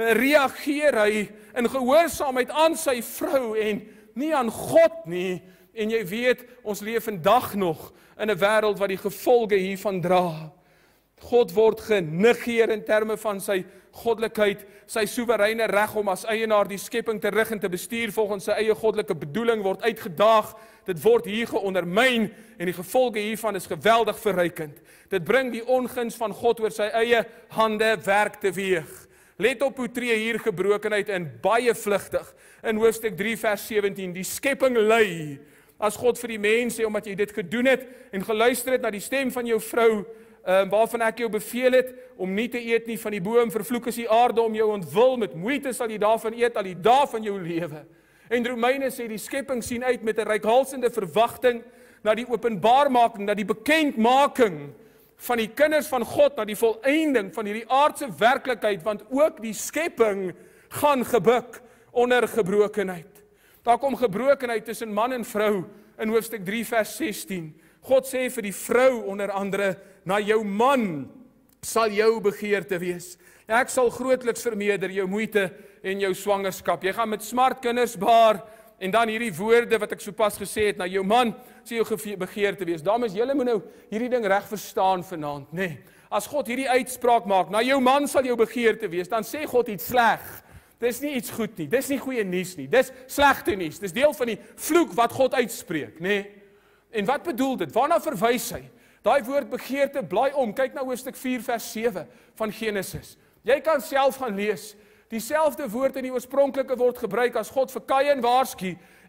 reageer hy in gehoorsaamheid aan sy vrou en nie aan God nie. En jy weet, ons leef vandag nog in 'n wêreld wat die gevolge hiervan dra. God word genegeer in terme van sy goddelikheid, sy soewereine reg om as eienaar die skepping te rig en te bestuur volgens sy eie goddelike bedoeling word uitgedaag. Dit word hier geondermyn en die gevolge hiervan is geweldig verrykend. Dit bring die onguns van God oor sy eie hande werk teweeg. Let op hoe tree hier gebrokenheid in, baie vlugtig. In hoofstuk 3 vers 17, die skepping ly. As God vir die mens sê, omdat jy dit gedoen het en geluister het na die stem van jou vrou, waarvan ek jou beveel het, om nie te eet nie van die boom, vervloek is die aarde om jou ontwil, met moeite sal jy daarvan eet, al die dae van jou lewe. En Romeine sê, die skepping sien uit met 'n reikhalsende verwagting, na die openbaarmaking, na die bekendmaking, van die kinders van God, na die volëinding van hierdie aardse werklikheid, want ook die skepping gaan gebuk onder gebrokenheid. Daar kom gebrokenheid tussen man en vrou in hoofstuk 3 vers 16. God sê vir die vrou onder andere, na jou man sal jou begeerte wees. Ek sal grootliks vermeerder jou moeite en jou swangerskap. Jy gaan met smart kinders baar, en dan hierdie woorde wat ek sopas gesê het, na jou man sal jou begeerte wees. Dames, julle moet nou hierdie ding reg verstaan vanaand, nee. As God hierdie uitspraak maak, na jou man sal jou begeerte wees, dan sê God iets sleg. Dis nie iets goed nie, dis nie goeie nuus nie, dis slegte nuus, dis deel van die vloek wat God uitspreek, nee. En wat bedoel dit? Waarna verwys hy? Daai woord begeerte, blaai om, kyk na hoofstuk 4 vers 7 van Genesis. Jy kan self gaan lees. Dieselfde woord in die oorspronklike word gebruik as God vir Kain waarsku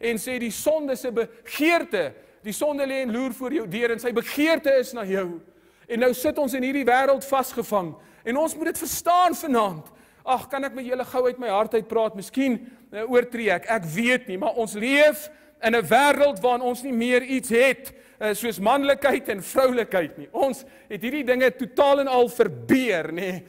en sê die sonde se begeerte, die sonde lê en loer voor jou deur en sy begeerte is na jou. En nou sit ons in hierdie wêreld vasgevang en ons moet dit verstaan vanaand. Ag, kan ek met julle gou uit my hart uit praat? Miskien oortree ek weet nie, maar ons leef in 'n wêreld waarin ons nie meer iets het soos manlikheid en vroulikheid nie. Ons het hierdie dinge totaal en al verbeer, nê.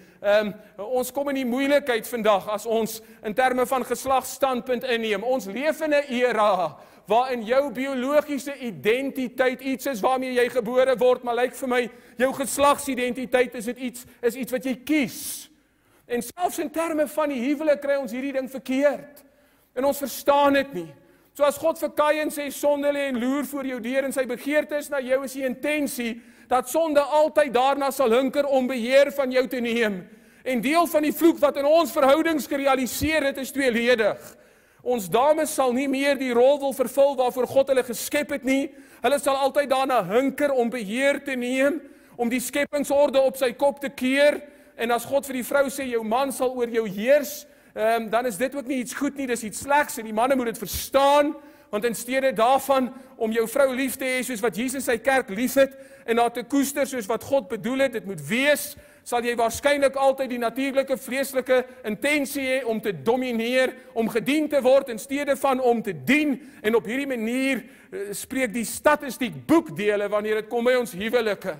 Ons kom in die moeilikheid vandag as ons in terme van geslagsstandpunt inneem. Ons leef in 'n era waarin jou biologiese identiteit iets is waarmee jy gebore word, maar lyk vir my jou geslagsidentiteit is iets wat jy kies. En selfs in terme van die huwelik kry ons hierdie ding verkeerd. En ons verstaan dit nie. So as God vir Kain sê sonde lê en loer voor jou deur en sy begeerte is na jou, is die intensie dat sonde altyd daarna sal hinker om beheer van jou te neem. En deel van die vloek wat in ons verhoudings gerealiseer het, is tweeledig. Ons dames sal nie meer die rol wil vervul waarvoor God hulle geskep het nie. Hulle sal altyd daarna hinker om beheer te neem, om die skepingsorde op sy kop te keer. En as God vir die vrou sê jou man sal oor jou heers, dan is dit ook nie iets goed nie, dis iets slegs en die manne moet dit verstaan, want in steede daarvan om jou vrou lief te hê soos wat Jesus sy kerk liefhet en haar te koester soos wat God bedoel het, dit moet wees, sal jy waarskynlik altyd die natuurlike vleeslike intensie hê om te domineer, om gedien te word in steede van om te dien, en op hierdie manier spreek die statistiek boekdele wanneer dit kom by ons huwelike.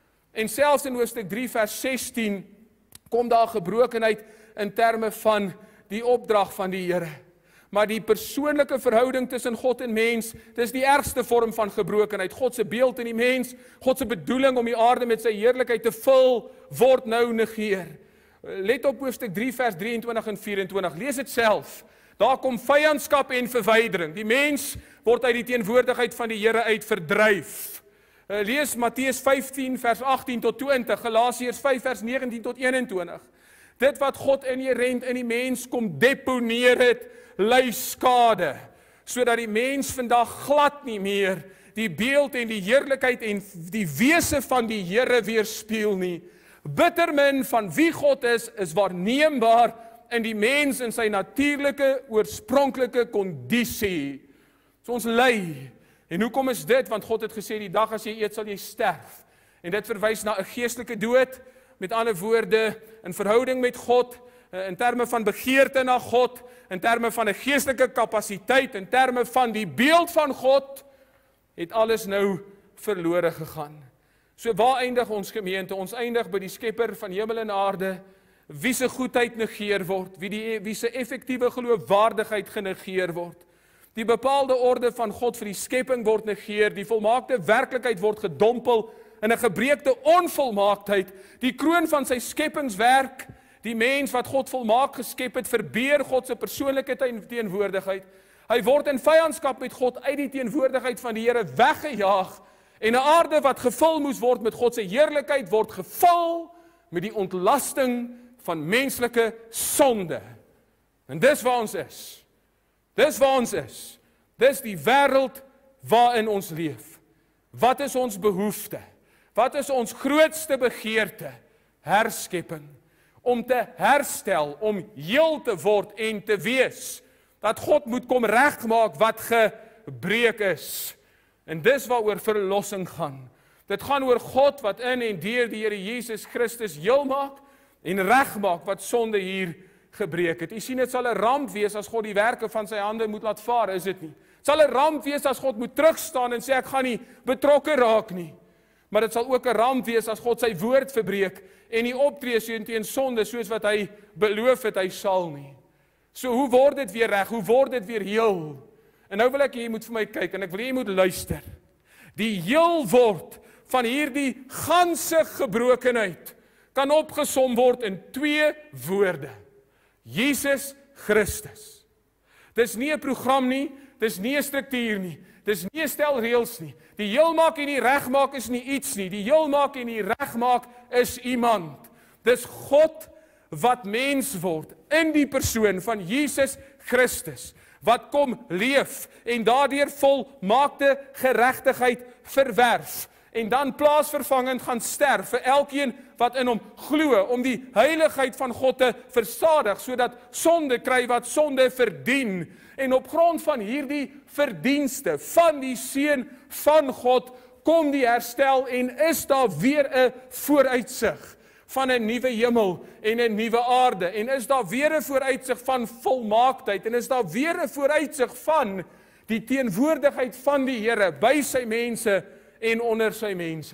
En selfs in hoofstuk 3 vers 16 kom daar gebrokenheid in terme van die opdrag van die Here. Maar die persoonlike verhouding tussen God en mens, dis die ergste vorm van gebrokenheid. God se beeld in die mens, God se bedoeling om die aarde met sy heerlikheid te vul, word nou negeer. Let op hoofstuk 3 vers 23 en 24, lees dit self. Daar kom vyandskap en verwydering. Die mens word uit die teenwoordigheid van die Here uit verdryf. Lees Matteus 15 vers 18 tot 20, Galasiërs 5 vers 19 tot 21. Dit wat God inherent in die mens kom deponeer het, ly skade, sodat die mens vandag glad nie meer die beeld en die heerlikheid en die wese van die Here weerspieël nie. Bittermin van wie God is waarneembaar in die mens in sy natuurlike, oorspronklike kondisie. So ons ly. En hoekom is dit? Want God het gesê die dag as jy eet sal jy sterf. En dit verwys na 'n geestelike dood, met ander woorde, in verhouding met God, in terme van begeerte na God, in terme van 'n geestelike kapasiteit, in terme van die beeld van God, het alles nou verlore gegaan. So waar eindig ons gemeente? Ons eindig by die skepper van hemel en aarde, wie se goedheid negeer word, wie se effektiewe geloofwaardigheid genegeer word. Die bepaalde orde van God vir die skepping word negeer, die volmaakte werklikheid word gedompel in 'n gebreekte onvolmaaktheid, die kroon van sy skepingswerk, die mens wat God volmaak geskep het, verbeer God se persoonlike teenwoordigheid. Hy word in vyandskap met God uit die teenwoordigheid van die Here weggejaag, en 'n aarde wat gevul moes word met God se heerlikheid, word gevul met die ontlasting van menslike sonde. En dis waar ons is. Dis waar ons is. Dis die wêreld waarin ons leef. Wat is ons behoefte? Wat is ons grootste begeerte? Herskepping. Om te herstel, om heel te word en te wees. Dat God moet kom regmaak wat gebreek is. En dis waaroor verlossing gaan. Dit gaan oor God wat in en deur die Here Jesus Christus heel maak en regmaak wat sonde hier gebreek het. U sien, dit sal 'n ramp wees as God die werke van sy hande moet laat vaar, is dit nie? Dit sal 'n ramp wees as God moet terugstaan en sê ek gaan nie betrokke raak nie. Maar dit sal ook 'n ramp wees as God sy woord verbreek en nie optree teen sonde soos wat hy beloof het hy sal nie. So hoe word dit weer reg? Hoe word dit weer heel? En nou wil ek hê jy moet vir my kyk en ek wil hê jy moet luister. Die heel word van hierdie ganse gebrokenheid kan opgesom word in 2 woorde. Jesus Christus. Dis nie 'n program nie, dis nie 'n struktuur nie, dis nie 'n stel reëls nie. Die heelmaak en die regmaak is nie iets nie, die heelmaak en die regmaak is iemand. Dis God wat mens word in die persoon van Jesus Christus, wat kom leef en daardeur volmaakte geregtigheid verwerf en dan plaasvervangend gaan sterf vir elkeen wat in hom glo, om die heiligheid van God te versadig, sodat sonde kry wat sonde verdien. En op grond van hierdie verdienste van die Seun van God, kom die herstel en is daar weer 'n vooruitsig van 'n nuwe hemel en 'n nuwe aarde, en is daar weer 'n vooruitsig van volmaaktheid, en is daar weer 'n vooruitsig van die teenwoordigheid van die Here by sy mense en onder sy mense.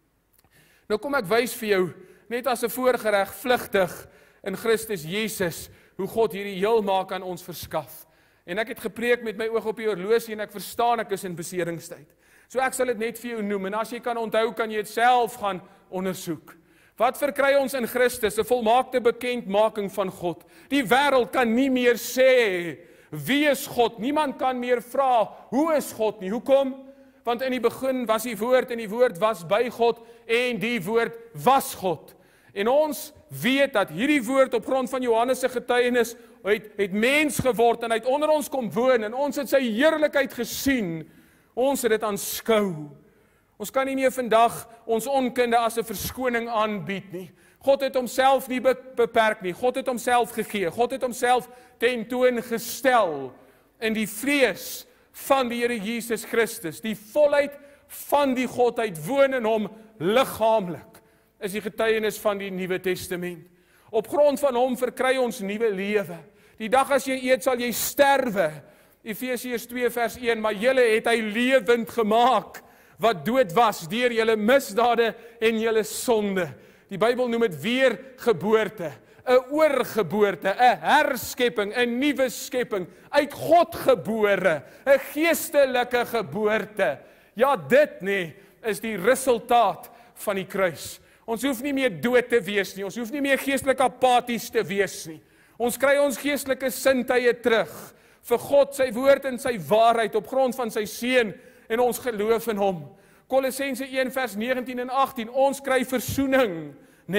Nou kom ek wys vir jou, net as 'n voorgereg vlugtig in Christus Jesus, hoe God hierdie heel maak aan ons verskaf. En ek het gepreek met my oog op die horlosie en ek verstaan ek is in beseringstyd. So ek sal dit net vir jou noem, en as jy kan onthou, kan jy dit self gaan ondersoek. Wat verkry ons in Christus? 'n volmaakte bekendmaking van God. Die wêreld kan nie meer sê, wie is God? Niemand kan meer vra, hoe is God nie? Hoekom? Want in die begin was die woord, en die woord was by God, en die woord was God. En ons weet dat hierdie woord op grond van Johannes se getuienis het mens geword, en hy het onder ons kom woon, en ons het sy heerlikheid gesien. Ons het dit aanskou. Ons kan nie meer vandag ons onkunde as 'n verskoning aanbied nie. God het homself nie beperk nie. God het homself gegee. God het homself tentoongestel in die vlees van die Here Jesus Christus. Die volheid van die Godheid woon in hom liggaamlik, is die getuienis van die Nuwe Testament. Op grond van hom verkry ons nuwe lewe. Die dag as jy eet, sal jy sterwe. Efesiërs 2 vers 1, maar julle het hy lewend gemaak, wat dood was deur julle misdade en julle sonde. Die Bybel noem dit weergeboorte, 'n oorgeboorte, 'n herskepping, 'n nuwe skepping, uit God gebore, 'n geestelike geboorte. Ja, dit is die resultaat van die kruis. Ons hoef nie meer dood te wees nie, ons hoef nie meer geestelik apaties te wees nie. Ons kry ons geestelike sintuie terug, vir God, sy woord en sy waarheid, op grond van sy Seun, en ons geloof in hom. Kolossense 1 vers 19 en 18, ons kry versoening.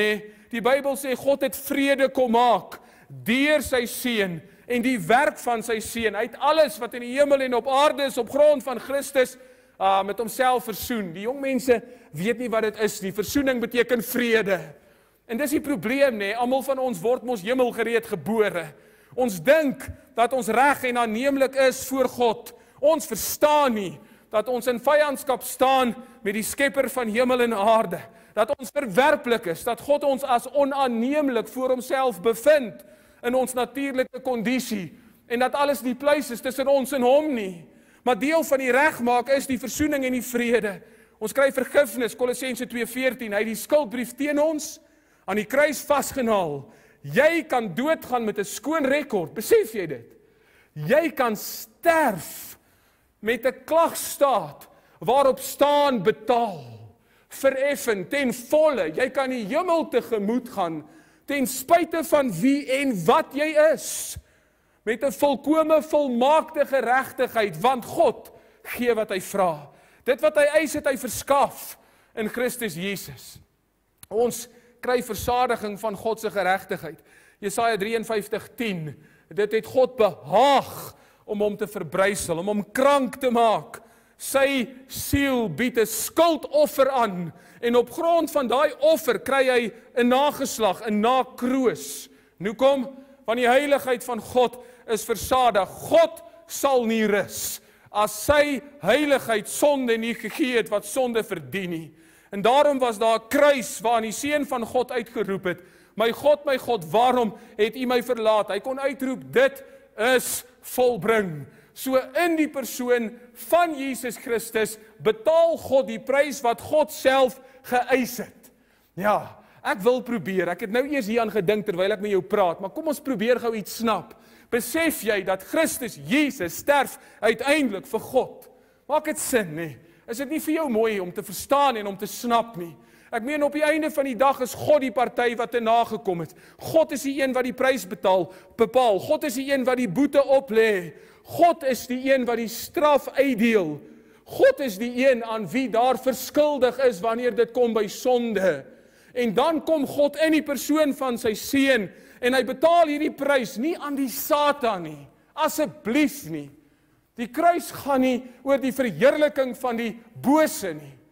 Die Bybel sê God het vrede kom maak deur sy Seun en die werk van sy Seun. Hy het alles wat in die hemel en op aarde is op grond van Christus met homself versoen. Die jong mense weet nie wat dit is nie. Versoening beteken vrede. En dis die probleem, almal van ons word mos hemelgereed gebore. Ons dink dat ons reg en aanneemlik is voor God. Ons verstaan nie dat ons in vyandskap staan met die skepper van hemel en aarde. Dat ons verwerplik is, dat God ons as onaanneemlik voor homself bevind in ons natuurlike kondisie, en dat alles nie pleis is tussen ons en hom nie. Maar deel van die regmaak is die versoening en die vrede. Ons kry vergifnis, Kolossense 2:14, hy het die skuldbrief teen ons aan die kruis vasgenaal. Jy kan doodgaan met 'n skoon rekord, besef jy dit? Jy kan sterf met 'n klagstaat waarop staan betaal, vereffen, ten volle. Jy kan die hemel tegemoet gaan, ten spyte van wie en wat jy is, met 'n volkome volmaakte geregtigheid, want God gee wat hy vra. Dit wat hy eis, het hy verskaf in Christus Jesus. Ons kry versadiging van God se geregtigheid. Jesaja 53:10, dit het God behaag om hom te verbrysel, om hom krank te maak. Sy siel bied 'n skuldoffer aan, en op grond van daai offer kry hy 'n nageslag, 'n nakroos. Nou kom, want die heiligheid van God is versadig. God sal nie rus as sy heiligheid sonde nie gegee het wat sonde verdien nie. En daarom was daar 'n kruis waarin die Seun van God uitgeroep het, my God, waarom het U my verlaat? Hy kon uitroep, dit is volbring. So in die persoon van Jesus Christus betaal God die prys wat God self geëis het. Ja, ek wil probeer, ek het nou eers hieraan gedink terwyl ek met jou praat, maar kom ons probeer gou iets snap. Besef jy dat Christus Jesus sterf uiteindelik vir God? Maak dit sin, nee? Is dit nie vir jou mooi om te verstaan en om te snap nie? Ek meen, op die einde van die dag is God die party wat te nagekom het. God is die een wat die prys bepaal. God is die een wat die boete oplê. God is die een wat die straf uitdeel. God is die een aan wie daar verskuldig is wanneer dit kom by sonde. En dan kom God in die persoon van sy Seun, en hy betaal hierdie prys nie aan die Satan nie. Asseblief nie. Die kruis gaan nie oor die verheerliking van die bose nie.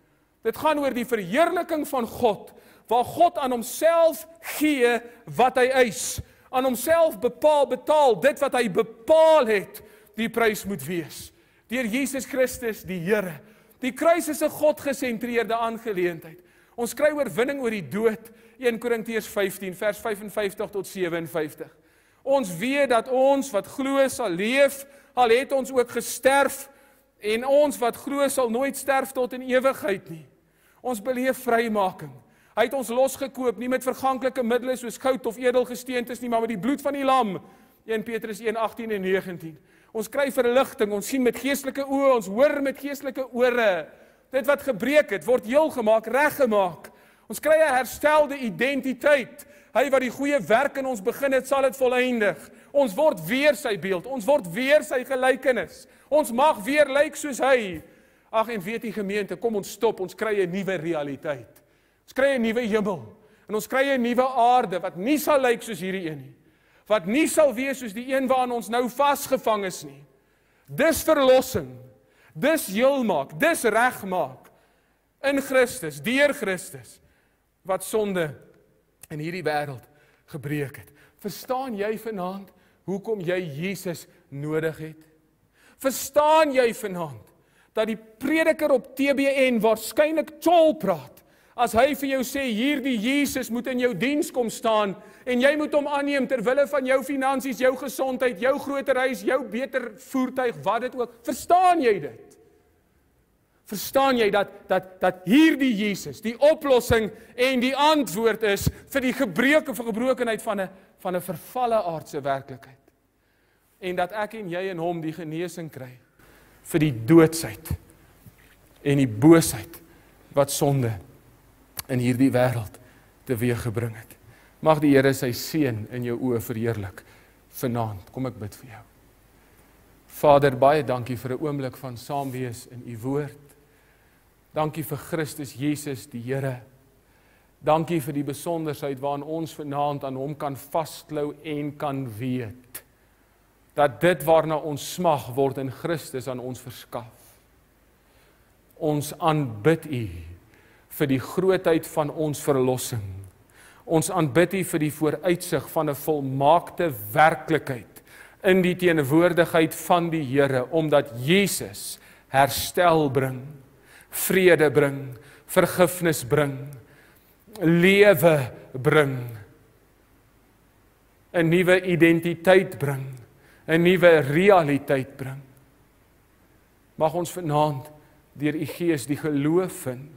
Dit gaan oor die verheerliking van God, waar God aan homself gee wat hy eis, aan homself betaal dit wat hy bepaal het, die prys moet wees. Deur Jesus Christus die Here. Die kruis is 'n God-gesentreerde aangeleentheid. Ons kry oorwinning oor die dood, 1 Korintiërs 15, vers 55 tot 57. Ons weet dat ons wat glo sal leef, al het ons ook gesterf, en ons wat glo sal nooit sterf tot in ewigheid nie. Ons beleef vrymaking. Hy het ons losgekoop, nie met verganklike middele soos goud of edelgesteentes nie, maar met die bloed van die lam. 1 Petrus 1, 18 en 19. Ons kry verligting, ons sien met geestelike oë, ons hoor met geestelike ore. Dit wat gebreek het, word heel gemaak, reggemaak. Ons kry 'n herstelde identiteit. Hy wat die goeie werk in ons begin het, sal dit volëindig. Ons word weer sy beeld, ons word weer sy gelykenis. Ons mag weer lyk soos hy. Ag, en weet die gemeente, kom ons stop, ons kry 'n nuwe realiteit. Ons kry 'n nuwe hemel, en ons kry 'n nuwe aarde, wat nie sal lyk soos hierdie een nie. Wat nie sal wees soos die een waaraan ons nou vasgevang is nie. Dis verlossing, dis heelmaak, dis regmaak, in Christus, deur Christus, wat sonde in hierdie wêreld gebreek het. Verstaan jy vanaand, hoekom jy Jesus nodig het? Verstaan jy vanaand, dat die prediker op TBN waarskynlik tol praat, as hy vir jou sê, hierdie Jesus moet in jou diens kom staan, en jy moet hom aanneem terwille van jou finansies, jou gesondheid, jou groter huis, jou beter voertuig, wat dit ook. Verstaan jy dit? Verstaan jy dat hierdie Jesus, die oplossing en die antwoord is vir die gebrokenheid van 'n vervalle aardse werklikheid. En dat ek en jy in hom die genesing kry vir die doodsheid en die boosheid wat sonde in hierdie wêreld teweeggebring het. Mag die Here sy seën in jou oë verheerlik vanaand. Kom ek bid vir jou. Vader, baie dankie vir 'n oomblik van saam wees in u woord. Dankie vir Christus Jesus die Here. Dankie vir die besonderheid waarin ons vanaand aan hom kan vasklou en kan weet dat dit waarna ons smag word in Christus aan ons verskaf. Ons aanbid u vir die grootheid van ons verlossing. Ons aanbid u vir die vooruitsig van 'n volmaakte werklikheid in die teenwoordigheid van die Here, omdat Jesus herstel bring, vrede bring, vergifnis bring, lewe bring, 'n nuwe identiteit bring, 'n nuwe realiteit bring. Mag ons vanaand deur u Gees die geloof vind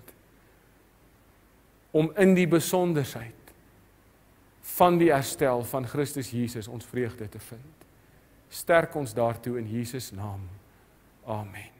om in die besonderheid van die herstel van Christus Jesus ons vreugde te vind. Sterk ons daartoe in Jesus naam. Amen.